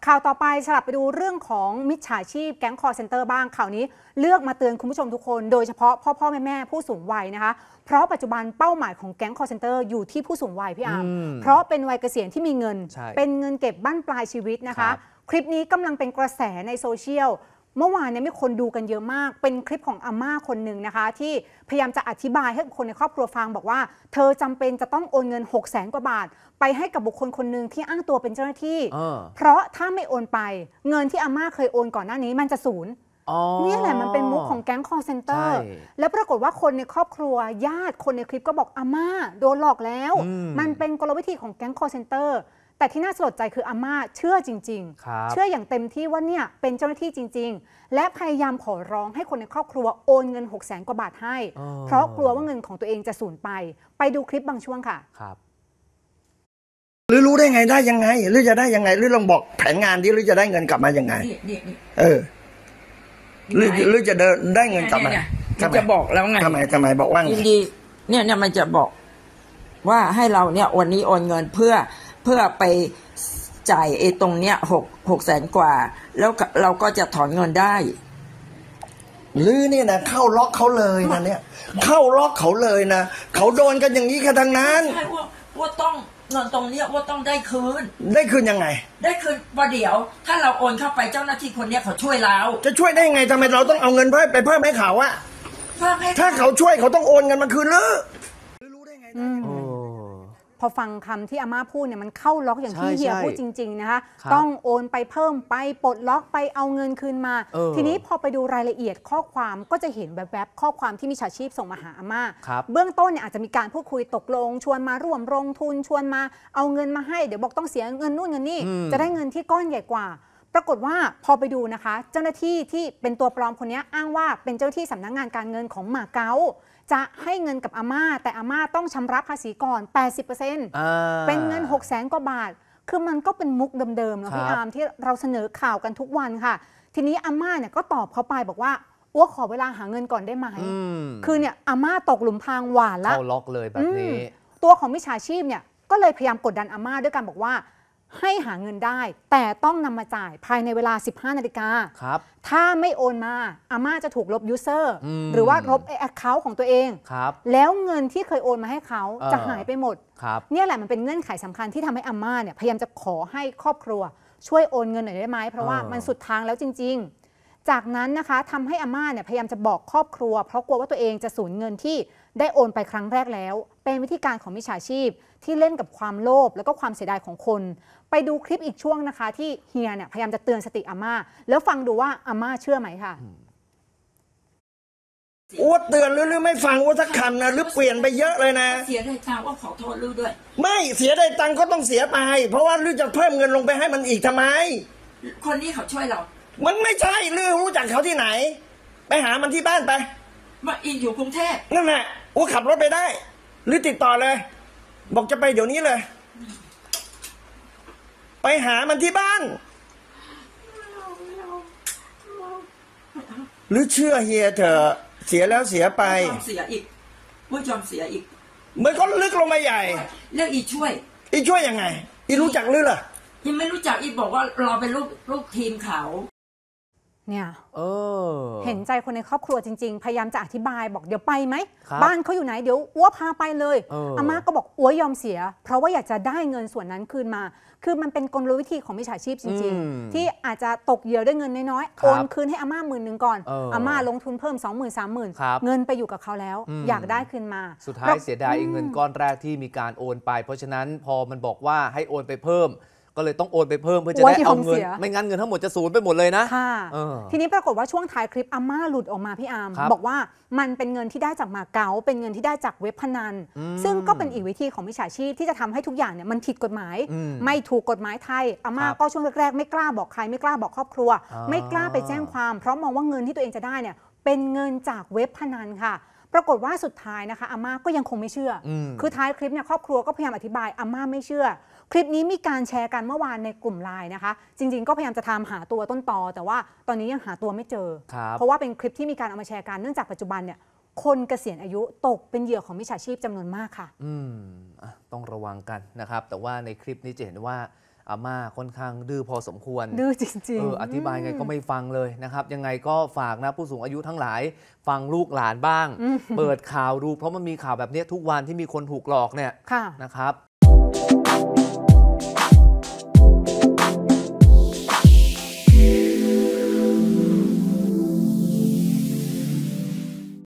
ข่าวต่อไปสลับไปดูเรื่องของมิจฉาชีพแก๊งคอร์เซ็นเตอร์บ้างข่าวนี้เลือกมาเตือนคุณผู้ชมทุกคนโดยเฉพาะพ่อแม่ผู้สูงวัยนะคะเพราะปัจจุบันเป้าหมายของแก๊งคอร์เซ็นเตอร์อยู่ที่ผู้สูงวัยพี่อาร์มเพราะเป็นวัยเกษียณที่มีเงินเป็นเงินเก็บบั้นปลายชีวิตนะคะคลิปนี้กำลังเป็นกระแสในโซเชียลเมื่อวานเนี่ยมีคนดูกันเยอะมากเป็นคลิปของอาม่าคนหนึ่งนะคะที่พยายามจะอธิบายให้คนในครอบครัวฟังบอกว่าเธอจำเป็นจะต้องโอนเงิน600,000 กว่าบาทไปให้กับบุคคลคนหนึ่งที่อ้างตัวเป็นเจ้าหน้าที่เพราะถ้าไม่โอนไปเงินที่อาม่าเคยโอนก่อนหน้านี้มันจะสูญนี่แหละมันเป็นมุกของแก๊งคอร์เซ็นเตอร์แล้วปรากฏว่าคนในครอบครัวญาติคนในคลิปก็บอกอาม่าโดนหลอกแล้วมันเป็นกลวิธีของแก๊งคอร์เซ็นเตอร์แต่ที่น่าสลดใจคืออาม่าเชื่อจริงๆเชื่ออย่างเต็มที่ว่าเนี่ยเป็นเจ้าหน้าที่จริงๆและพยายามขอร้องให้คนในครอบครัวโอนเงิน600,000 กว่าบาทให้เพราะกลัวว่าเงินของตัวเองจะสูญไปดูคลิปบางช่วงค่ะหรือรู้ได้ไงได้ยังไงหรือจะได้ยังไงหรือลองบอกแผนงานดิหรือจะได้เงินกลับมายังไงหรือจะได้เงินกลับมาจะบอกแล้วไงทำไมบอกว่ายินดีเนี่ยมันจะบอกว่าให้เราเนี่ยวันนี้โอนเงินเพื่อไปจ่ายตรงเนี้ย600,000 กว่าแล้วเราก็จะถอนเงินได้หรือเนี่ยนะเข้าล็อกเขาเลยนะเนี่ยเข้าล็อกเขาเลยนะเขาโดนกันอย่างนี้แค่ทางนั้นใช่ว่าต้องเงินตรงนี้ว่าต้องได้คืนยังไงได้คืนประเดี๋ยวถ้าเราโอนเข้าไปเจ้าหน้าที่คนนี้เขาช่วยเราจะช่วยได้ยังไงทำไมเราต้องเอาเงินเพิ่มให้เขาอะถ้าเขาช่วยเขาต้องโอนเงินมาคืนหรือรู้ได้ไงพอฟังคำที่อาม่าพูดเนี่ยมันเข้าล็อกอย่างที่เฮียพูดจริงๆนะคะต้องโอนไปเพิ่มไปปลดล็อกไปเอาเงินคืนมาทีนี้พอไปดูรายละเอียดข้อความก็จะเห็นแวบๆข้อความที่มิจฉาชีพส่งมาหาอาม่าเบื้องต้นเนี่ยอาจจะมีการพูดคุยตกลงชวนมาร่วมลงทุนชวนมาเอาเงินมาให้เดี๋ยวบอกต้องเสียเงินนู่นเงินนี่จะได้เงินที่ก้อนใหญ่กว่าปรากฏว่าพอไปดูนะคะเจ้าหน้าที่ที่เป็นตัวปลอมคนนี้อ้างว่าเป็นเจ้าหน้าที่สำนักงานการเงินของมาเก๊าจะให้เงินกับอาม่าแต่อาม่าต้องชำระภาษีก่อน 80% เป็นเงิน600,000 กว่าบาทคือมันก็เป็นมุกเดิมๆนะพี่อาร์มที่เราเสนอข่าวกันทุกวันค่ะทีนี้อาม่าเนี่ยก็ตอบเขาไปบอกว่าอ้วขอเวลาหาเงินก่อนได้ไหมคือเนี่ยอาม่าตกหลุมพรางหวานละเข้าล็อกเลยแบบนี้ตัวของมิจฉาชีพเนี่ยก็เลยพยายามกดดันอาม่าด้วยการบอกว่าให้หาเงินได้แต่ต้องนำมาจ่ายภายในเวลา 15 นาฬิกาถ้าไม่โอนมาอาม่าจะถูกลบยูเซอร์หรือว่าลบแอคเคาท์ของตัวเองแล้วเงินที่เคยโอนมาให้เขาจะหายไปหมดเนี่ยแหละมันเป็นเงื่อนไขสำคัญที่ทำให้อาม่าเนี่ยพยายามจะขอให้ครอบครัวช่วยโอนเงินหน่อยได้ไหมเพราะว่ามันสุดทางแล้วจริงๆจากนั้นนะคะทำให้อาม่าเนี่ยพยายามจะบอกครอบครัวเพราะกลัวว่าตัวเองจะสูญเงินที่ได้โอนไปครั้งแรกแล้วเป็นวิธีการของมิจฉาชีพที่เล่นกับความโลภแล้วก็ความเสียดายของคนไปดูคลิปอีกช่วงนะคะที่เฮียเนี่ยพยายามจะเตือนสติอาม่าแล้วฟังดูว่าอาม่าเชื่อไหมค่ะอ้วเตือนหรือไม่ฟังอ้วสักคำนะหรือเปลี่ยนไปเยอะเลยนะเสียได้ตังค์ว่าขอโทษลือด้วยไม่เสียได้ตังค์ก็ต้องเสียไปเพราะว่าลือจะเพิ่มเงินลงไปให้มันอีกทำไมคนนี้เขาช่วยเรามันไม่ใช่ลือรู้จักเขาที่ไหนไปหามันที่บ้านไปมาอินอยู่กรุงเทพนั่นแหละอ้วขับรถไปได้หรือติดต่อเลยบอกจะไปเดี๋ยวนี้เลยไปหามันที่บ้านหรือเชื่อเฮียเถอะเสียแล้วเสียไปเสียอีกผู้ชมเสียอีกมันก็ลึกลงมาใหญ่เรื่องอีช่วยยังไงอีรู้จักหรือล่ะยังไม่รู้จักอีบอกว่าเราเป็นลูกทีมเขาเนี่ยเห็นใจคนในครอบครัวจริงๆพยายามจะอธิบายบอกเดี๋ยวไปไหมบ้านเขาอยู่ไหนเดี๋ยวอ้วพาไปเลยอาม่าก็บอกอ้วยอมเสียเพราะว่าอยากจะได้เงินส่วนนั้นคืนมาคือมันเป็นกลวิธีของมิจฉาชีพจริงๆที่อาจจะตกเหยื่อด้วยเงินน้อยๆโอนคืนให้อาม่า10,000 ก่อนอาม่าลงทุนเพิ่ม 20,000 30,000เงินไปอยู่กับเขาแล้วอยากได้คืนมาสุดท้ายเสียดายเงินก้อนแรกที่มีการโอนไปเพราะฉะนั้นพอมันบอกว่าให้โอนไปเพิ่มก็เลยต้องโอนไปเพิ่มเพื่อจะได้เอาเงินไม่งั้นเงินทั้งหมดจะสูญไปหมดเลยนะทีนี้ปรากฏว่าช่วงท้ายคลิปอาม่าหลุดออกมาพี่อาร์มบอกว่ามันเป็นเงินที่ได้จากมาเก๊าเป็นเงินที่ได้จากเว็บพนันซึ่งก็เป็นอีกวิธีของมิจฉาชีพที่จะทำให้ทุกอย่างเนี่ยมันผิดกฎหมายไม่ถูกกฎหมายไทยอาม่าก็ช่วงแรกๆไม่กล้าบอกใครไม่กล้าบอกครอบครัวไม่กล้าไปแจ้งความเพราะมองว่าเงินที่ตัวเองจะได้เนี่ยเป็นเงินจากเว็บพนันค่ะปรากฏว่าสุดท้ายนะคะอาม่าก็ยังคงไม่เชื่อคือท้ายคลิปเนี่ยครอบครัวก็พยายามอธิบายอาม่าไม่เชื่อคลิปนี้มีการแชร์กันเมื่อวานในกลุ่มไลน์นะคะจริงๆก็พยายามจะตามหาตัวต้นตอแต่ว่าตอนนี้ยังหาตัวไม่เจอเพราะว่าเป็นคลิปที่มีการเอามาแชร์กันเนื่องจากปัจจุบันเนี่ยคนเกษียณอายุตกเป็นเหยื่อของมิจฉาชีพจำนวนมากค่ะต้องระวังกันนะครับแต่ว่าในคลิปนี้จะเห็นว่าอาม่าค่อนข้างดื้อพอสมควรดื้อจริงๆอธิบายไงก็ไม่ฟังเลยนะครับ ยังไงก็ฝากนะผู้สูงอายุทั้งหลายฟังลูกหลานบ้าง เปิดข่าวดูเพราะมันมีข่าวแบบนี้ทุกวันที่มีคนถูกหลอกเนี่ยนะครับ